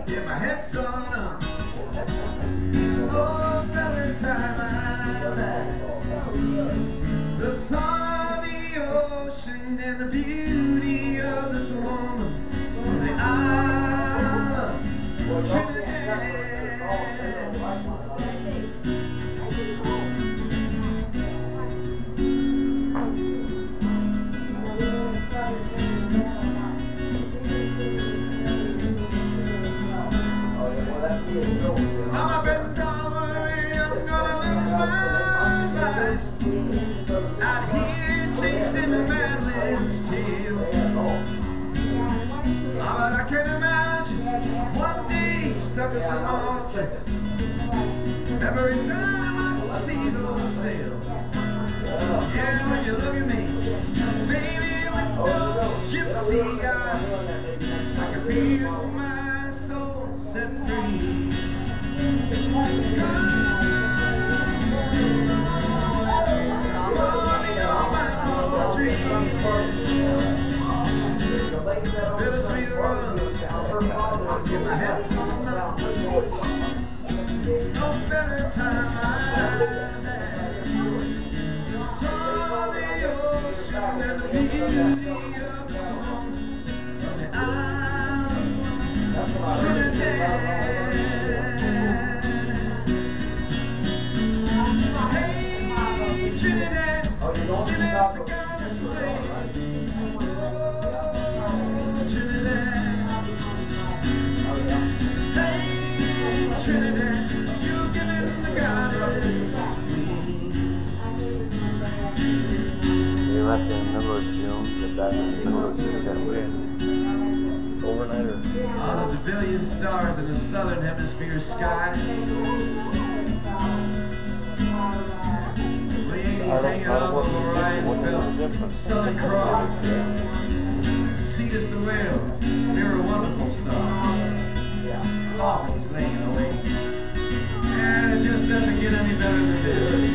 Yeah, my head's on up. Oh, every time I'm back. The sun, the ocean, and the beauty of this woman from the island of Trinidad. All my friends all worry I'm gonna lose my life out here chasing the madman's tail. Oh, but I can imagine one day stuck in some office every time I see those sails. Yeah, when you look at me, baby, with those gypsy eyes, I can feel my soul set free. Bittersweet run, get my head on up. No better time I've had. The sun, the ocean, and the beauty of the song from the island of Trinidad. Hey, Trinidad, give it the goddess way. Trinidad, you give it the goddess. They left in the middle of June, get back in the middle of June, overnight or? Oh, there's a billion stars in the southern hemisphere sky. Pleiades hanging off of Orion's belt. Southern Cross. Cetus the whale. You're a wonderful star. Often's laying away. And it just doesn't get any better than this.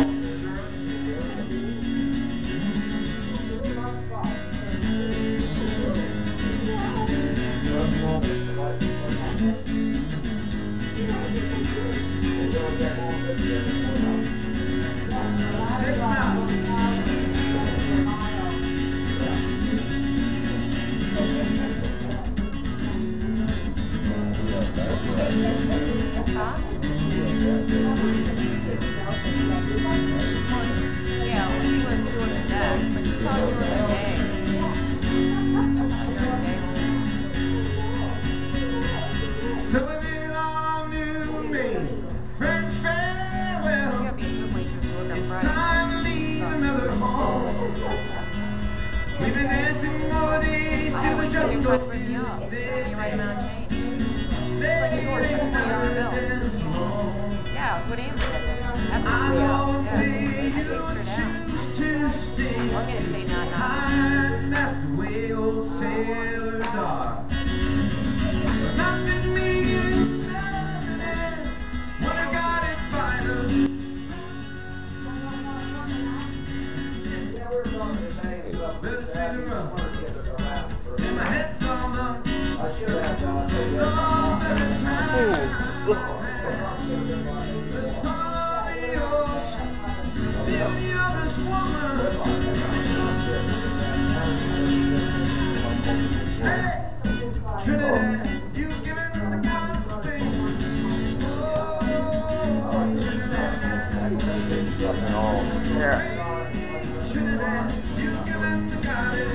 Six knots. Yeah, well, he was doing it that, but you thought you were a day. So if you all knew me, friends farewell. It's time to leave another home. We've been dancing more days to the jungle. Yeah, what Amber did. I know you choose to stay. I'm going to say not. And that's the way old sailors are. But nothing me and nothing else when I got it by the bittersweet run. And my head's on up. All better time. The sun, the ocean, beauty of this woman. Hey, Trinidad, you've given the goddess thing. Oh, Trinidad. Hey, Trinidad, you've given the goddess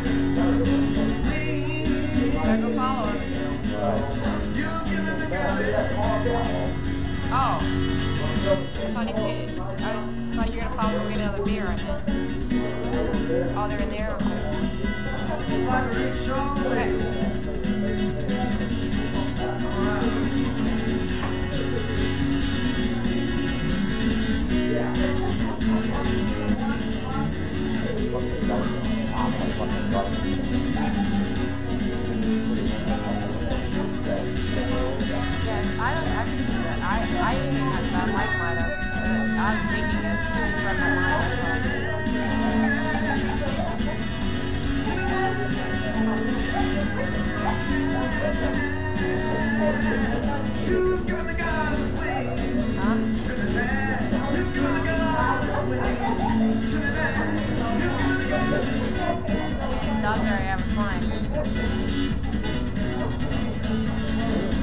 thing. Gotta go follow him. You've given the goddess. Oh. Funny kid. I thought you were gonna follow me to get another beer, I think. Oh, they're in there? Okay. Yes, I don't actually do that. I think that I like mine. I was thinking it from my mind.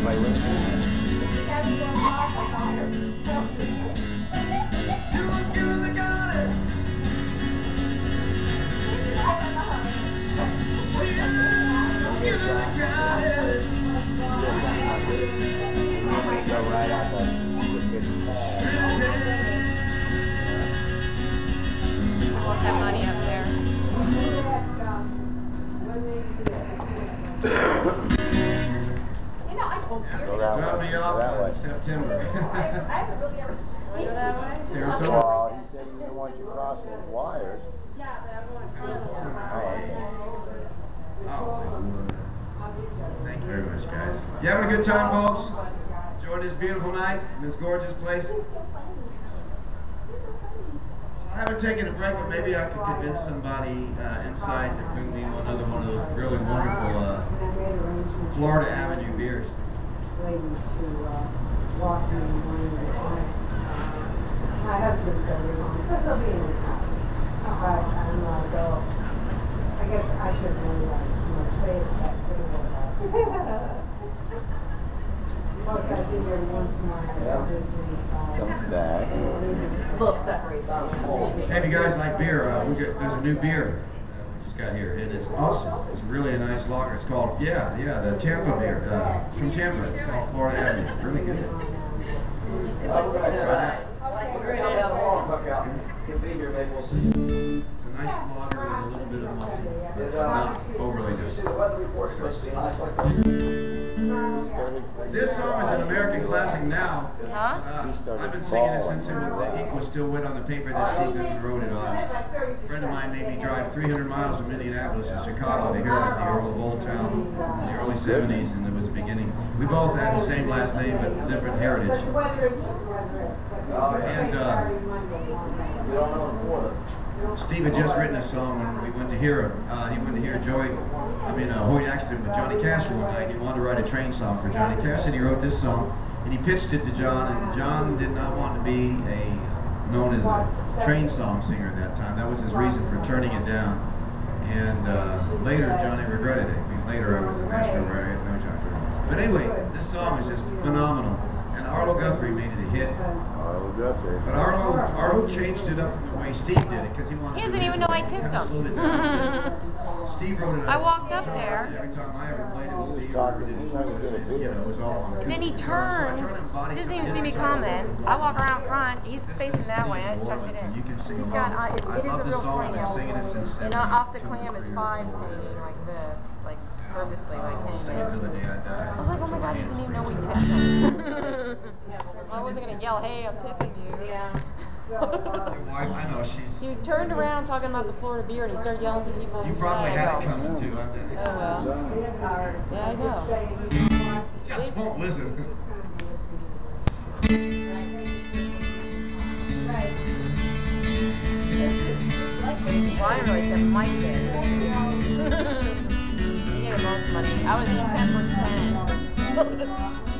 my list. Go right out the kitchen. Want that money up there. Drop me off in September. Go that way? Sarasota. Well, he said he didn't want you crossing his wires. Thank you very much, guys. You having a good time, folks? Enjoying this beautiful night in this gorgeous place? I haven't taken a break, but maybe I could convince somebody inside to bring me another one of those really wonderful Florida Avenue beers. My husband's going to be home, so he'll be in his house. But I'm going to go. I guess I shouldn't really like too much space, but look, I did here once more. Come back. We'll separate those. Hey, if you guys like beer, there's a new beer we just got here, and it's awesome. It's really a nice lager. It's called, the Tampa beer. From Tampa. It's called Florida Avenue. It's really good. Try that. It's a nice lager with a little bit of malt. Not overly good. This song is an American classic now. I've been singing it since the ink was still wet on the paper that Steve Goodman wrote it on. A friend of mine made me drive 300 miles from Indianapolis to Chicago to hear about the Earl of Old Town in the early 70s, and it was the beginning. We both had the same last name but different heritage. And Steve had just written a song when we went to hear him. He went to hear Hoyt Axton with Johnny Cash one night. He wanted to write a train song for Johnny Cash, and he wrote this song, and he pitched it to John, and John did not want to be known as a train song singer at that time. That was his reason for turning it down. And later, Johnny regretted it. Later, I was in Nashville where I had no job. But anyway, this song is just phenomenal. And Arlo Guthrie made it a hit. Arlo Guthrie. But Arlo changed it up the way Steve did it, because he wanted to. He doesn't even know I tipped him. Steve wrote it up. I walked up there. Every time I ever played it with Steve, He's trying to get a video. it was all on And then he turns. He doesn't even see me coming. I walk around front. He's facing that way. I just tucked it in. You can sing He's along. got. It is a love this real song. I've been clam. singing it since. And off the clam is fives hanging like this, like purposely, like Sing it till the hanging. day I die. I was like, oh my God, he didn't even know we tipped him. I wasn't gonna yell, hey, I'm tipping you. Yeah. Your wife, I know she's. He turned around talking about the Florida beer, and he started yelling at the people. You probably had it coming too, huh? Oh well. Yeah, I know. Just won't listen. Well, I really said Mike did. He gave the most money. I was 10%.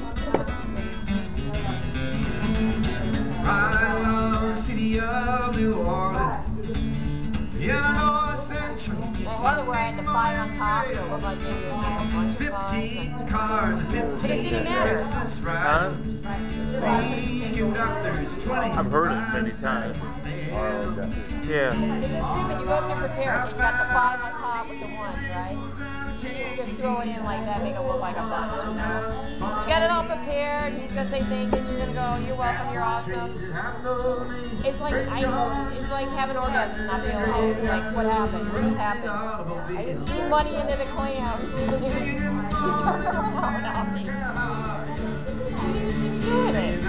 I love the city of New Orleans. Yeah, I know Central. I hated where I had to fight on top, so it looked like maybe there was like a bunch of 15 cars, 15 business riders, 3 conductors, 20. I've heard it many times. Arlo Guthrie. Yeah. It's just stupid. You go up there prepared. You got the 5 on top with the 1, right? You just throw it in like that, make it look like a bunch, you know? You got it all prepared. He's gonna say thank you. You're gonna go, you're welcome, you're awesome. It's like having an orgasm, not being alone. It's like, what happened? What just happened? I just threw money into the clam. You turn around on me. You're doing it.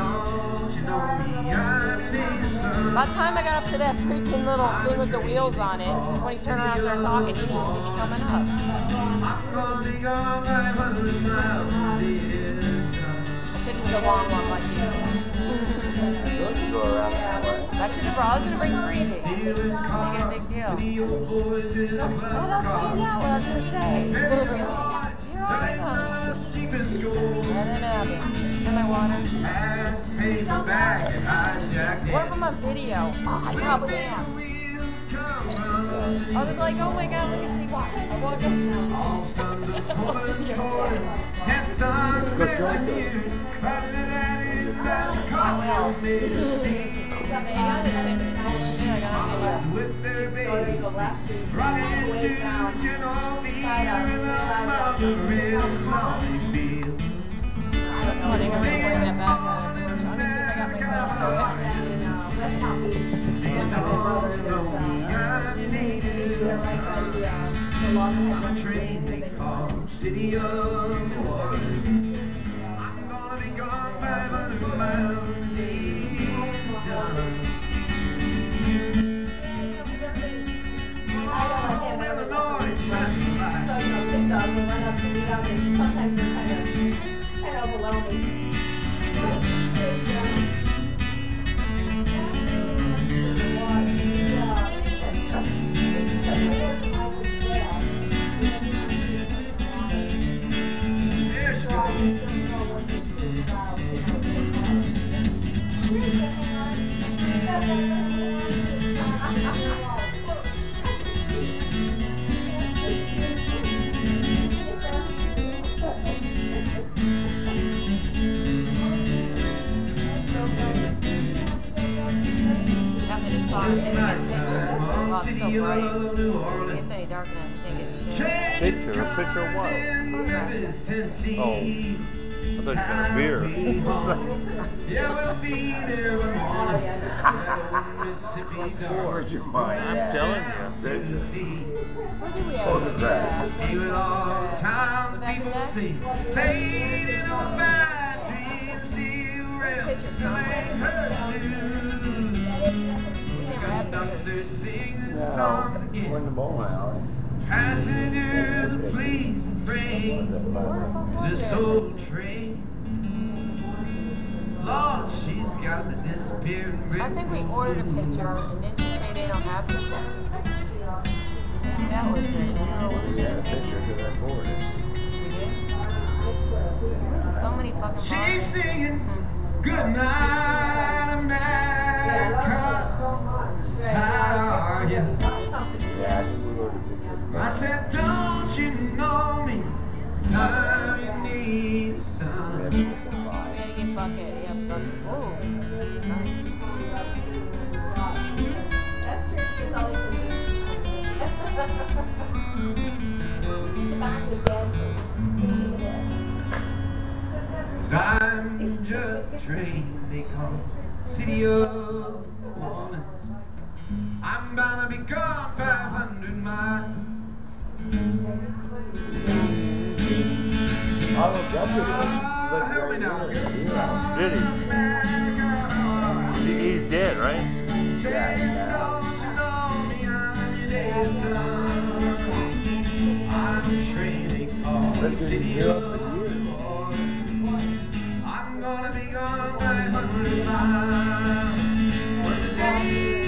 By the time I got up to that freaking little thing with the wheels on it, when he turned around and started talking, he didn't even see me coming up. I shouldn't do a long one like you. Go around that way. I should have brought. I was gonna bring freebie. Make it a big deal. I don't find out what I was gonna say. You're awesome. That didn't happen. And my water. What if I'm on video? Oh, I probably am. I was like, oh my god, look at see watch. I walk up. All sons of woman born and sons meant to use. Rather than that is that call me to steal. Mamas with their babies running into general fever and the mother ribs all they feel. That's funny, I'm gonna play that back. I'm gonna see if I got myself to it. Seeing the horns of I'm your native son. I'm a train they call City of New Orleans. I'm gonna be gone 500 miles when the day's done. Oh, when the noise sounds like Sometimes they're kind of overwhelming. there she goes. It's nighttime on City of New Orleans. It's any darkness, I think it's shit. Picture of what? Memphis, Tennessee. Oh. I thought you had a beer. Yeah, we'll be there one morning. Mississippi Where's your mind? I'm telling you. Tennessee. What did we have? Photograph. Be with all the towns people see. Fading on bad dreams, steel rail. Ain't heard news. Conductors singing songs We're in again. the bowling alley. Passengers, please refrain. This old train. Lord, she's got the disappearing I think we ordered a picture and didn't say they don't have it. That was it. We had a picture because I forwarded it. We did? So many fucking She's bottles. singing good night, America. How are you? Yeah, I think we ordered a picture. I said, don't you know me? Now you need We some. had to get the We five. had to get bucket. Yeah, bucket. Oh, nice. That's true, she's always been back with dancing. Cause I'm just a train they call City of New Orleans. I'm gonna be gone 500 miles. Oh, look, that's what it is. Look Help me right now. here. Did Really? He's dead, right? Say, don't you know me? I'm your native son. I'm a train they call That's been City here of for years. New Orleans. I'm gonna be gone 500 miles when the day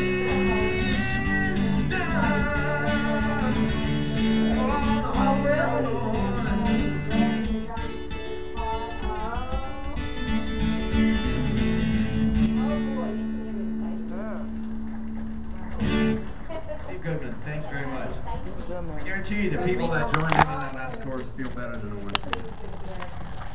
is done. Oh, really? Steve Goodman, thanks very much. I guarantee you the people that joined in on that last course feel better than the ones who did.